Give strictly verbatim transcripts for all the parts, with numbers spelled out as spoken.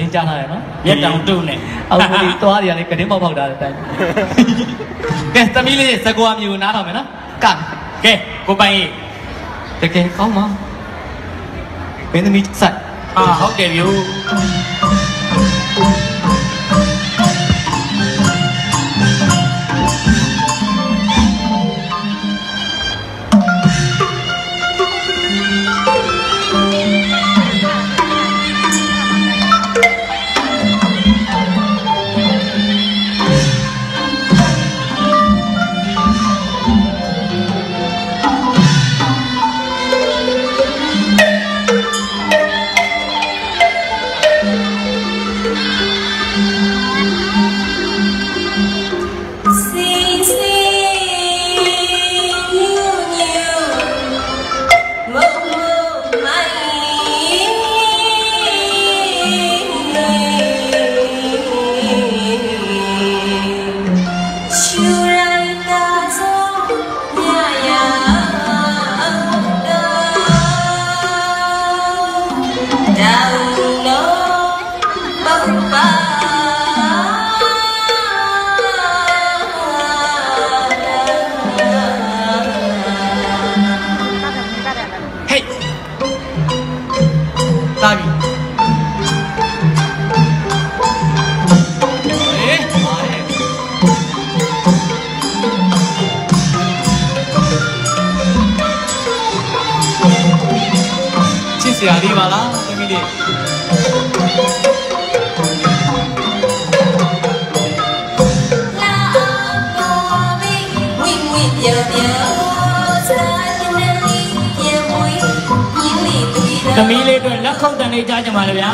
ကြားထားတယ်နော်ရက်တောင်တုံးနေအခုဒီသွားတွေကလည်းကတင်းပေါက်ပေါက်တာတဲ့တိုင်ကဲသမီးလေးစကွာမျိုးနားထောင်မယ်နော်ကဲကဲကိုပိုင်ကြီးတကယ်ကောင်းပါမင်းသမီးဆက်ဟာဟုတ်တယ်ဗျို့ဆရာလေးပါလားသမီးလေးသမီးလေးအတွက်လက်ခုပ်တန်လေးကြားကြပါလေဗျာ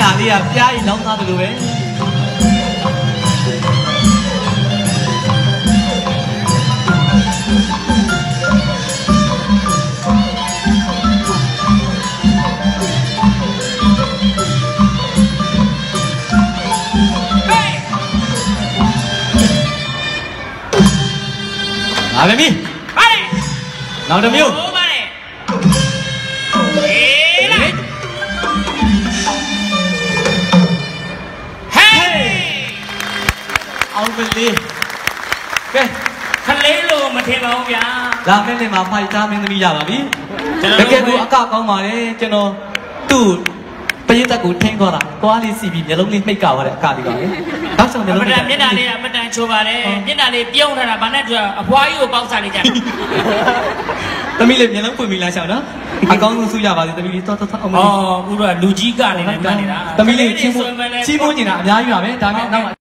နာလေးကပြားကြီးလောင်းသားတယ်လို့ပဲလာပြီဟဲ့နောက်တစ်မျိုးဟိုပါလေဟေးလာဟေးအောင်ပလေးကဲခလေးလို့မထင်ပါဘူးဗျာလာမင်းနဲ့မှာဖိုက်သားမင်းသမီးရပါပြီတကယ်ကိုအကကောင်းပါတယ်ကျွန်တော်သူ့ပရိသတ်ကိုထင်းခေါ်တာသွားလေးစီပြီးမျက်လုံးလေးနှိပ်ကြပါတဲ့အကလေးပါလေနောက်ဆုံးမျက်လုံးလေးမျက်နှာလေးကမတန်ချိုပါတယ်မျက်နှာလေးပြုံးထားတာဗာနဲ့တွေ့အဖွားကြီးကိုပေါက်စားနေကြတယ်သမီးလေးမျက်လုံးပွင့်ပြီးလားရှောင်းနော်အကောင်းဆုံးဆူရပါစေသမီးလေးတော်တော်အောင်မလေးအော်အခုတော့လူကြီးကနေလည်းမှတ်နေတာသမီးလေးချင်းချင်းမွန်းနေတာအများကြီးပါပဲဒါပေမဲ့နောက်